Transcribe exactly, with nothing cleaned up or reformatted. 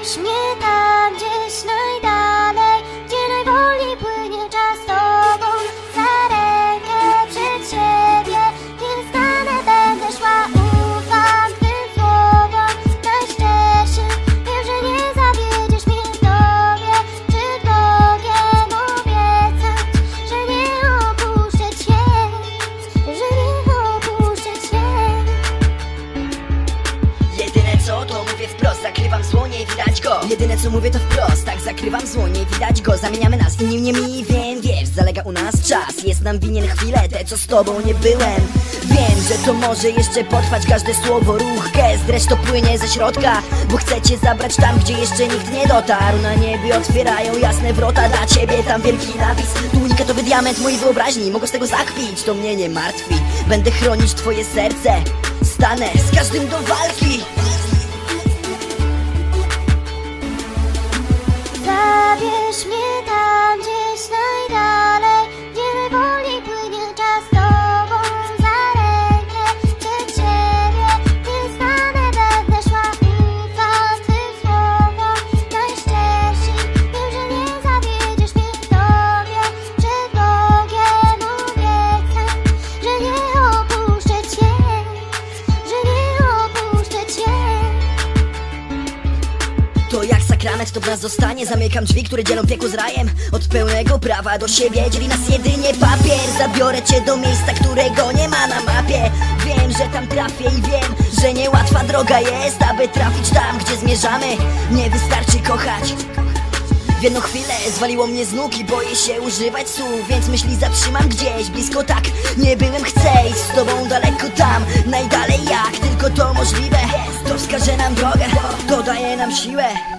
Zabierz mnie tam gdzieś najdalej, gdzie najwolniej płynie czas z tobą. Za rękę przed siebie nie stanę, będę szła, ufam twym słowom najszczerszym. Wiem, że nie zawiedziesz mnie w tobie. Przed Bogiem obiecać, że nie opuszczę cię, że nie opuszczę cię. Jedyne co to mówię wprost, zakrywam słonie i widać go. Jedyne co mówię to wprost, tak zakrywam słonie i widać go. Zamieniamy nas, inni nie mi, wiem, wiesz, zalega u nas czas. Jest nam winien chwilę, te co z tobą nie byłem. Wiem, że to może jeszcze potrwać, każde słowo, ruch, gest, dreszcz to płynie ze środka. Bo chcę cię zabrać tam, gdzie jeszcze nikt nie dotarł. Na niebie otwierają jasne wrota dla ciebie, tam wielki napis. Tu unikatowy diament mojej wyobraźni, mogę z tego zakpić, to mnie nie martwi. Będę chronić twoje serce, stanę z każdym do walki. Zabierz mnie tam gdzieś najdalej, gdzie najwolniej płynie czas z tobą. Za rękę przed siebie nie stanę, będę szła, ufam twym słowom najszczerszym. Wiem, że nie zawiedziesz mnie w tobie. Przed Bogiem obiecam, że nie opuszczę cię, że nie opuszczę cię. To jak sakrament to w nas zostanie. Zamykam drzwi, które dzielą piekło z rajem. Od pełnego prawa do siebie dzieli nas jedynie papier. Zabiorę cię do miejsca, którego nie ma na mapie. Wiem, że tam trafię i wiem, że niełatwa droga jest, aby trafić tam, gdzie zmierzamy. Nie wystarczy kochać. W jedną chwilę zwaliło mnie z nóg i boję się używać słów, więc myśli zatrzymam gdzieś blisko, tak nie byłem, chcę iść z tobą daleko tam, najdalej jak tylko to możliwe. To wskaże nam drogę, to daje nam siłę.